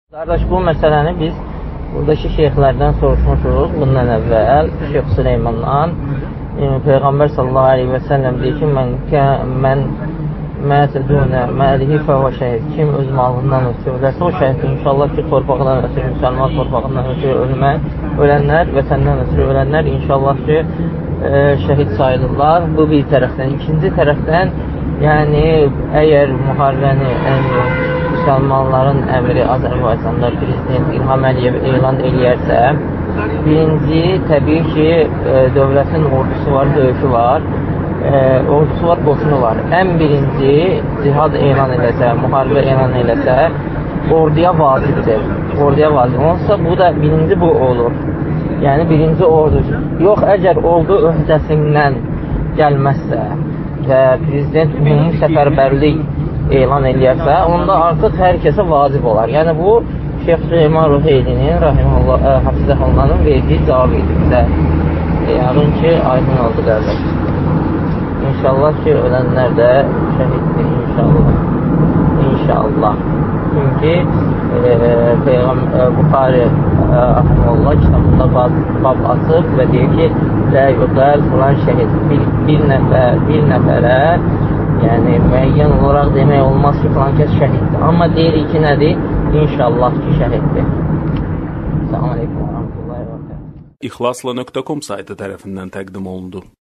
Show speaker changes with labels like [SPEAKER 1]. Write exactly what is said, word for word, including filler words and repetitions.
[SPEAKER 1] Qardaş, bu məsələni biz buradakı şeyxlərdən soruşmuşuq bundan əvvəl. Şeyx Süleymandan Peyğəmbər sallallahu aleyhi və səlləm deyir ki, mən, mən mətədunə məlihi fəvə şəhid. Kim öz malından ötürü ölərsə, o şəhiddir. İnşallah ki, torpağından ötürü, müsəlman torpağından ötürü ölmək, ölənlər, vətəndən ötürü ölənlər inşallah ki, e, şəhid sayılırlar. Bu bir tərəfdən. İkinci tərəfdən, yəni, əgər müharibəni, yəni, müsəlmanların əmri Azərbaycanda Prezident İlham Əliyev elan eləyərsə, birinci, təbii ki, e, dövlətin ordusu var, döyüşü var, e, ordusu var, qoşunu var. Ən birinci, cihad elan eləsə, müharibə elan eləsə, orduya vacibdir. Orduya vacib olsa, bu da birinci bu olur. Yəni, birinci ordu. Yox, əgər ordu öhdəsindən gəlməzsə və Prezident ümumi səfərbərlik elan eləyərsə, onda artıq hər kəsə vacib olar. Yəni, bu, Şeyx Süleyman Ruheylinin, Rahimullah, Hafizəhullanın verdiyi cavab idi bizə. Yarın ki, aydın oldu qardaş. İnşallah ki, ölənlər də şəhiddir, inşallah. İnşallah. Çünki e, Peyğəmbər Buxari Rahimullah kitabında bab, bab açıb və deyir ki, lə yuqəl filan şəhid. Bir, bir, nəfər, bir nəfərə yəni, müəyyən olaraq demək olmaz ki, filan kəs şəhiddir. Amma deyirik ki, nədir? İnşallah ki, şəhiddir. Selamun Aleyküm və Rahmetullahi və Bərəkətuhu.
[SPEAKER 2] İxlasla nöqtə com saytı tərəfindən təqdim olundu.